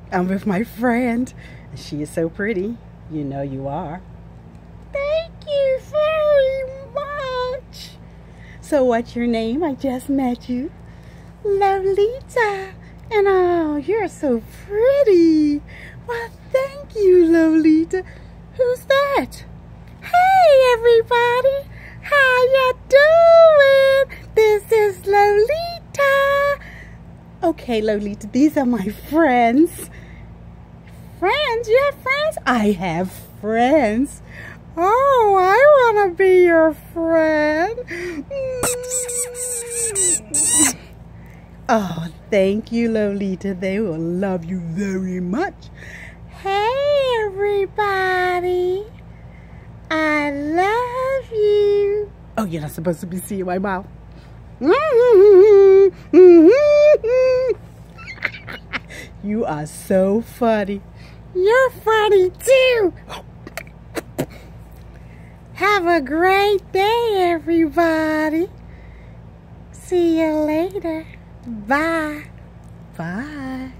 I'm with my friend. She is so pretty. You know you are. Thank you very much. So what's your name? I just met you. Lolita. And oh, you're so pretty. Well, thank you, Lolita. Who's that? Hey, everybody. How ya doing? This is Lolita. Okay, Lolita, these are my friends. Friends? You have friends? I have friends. Oh, I want to be your friend. Oh, thank you, Lolita. They will love you very much. Hey, everybody. I love you. Oh, you're not supposed to be seeing my mouth. You are so funny. You're funny too. Have a great day, everybody. See you later. Bye. Bye.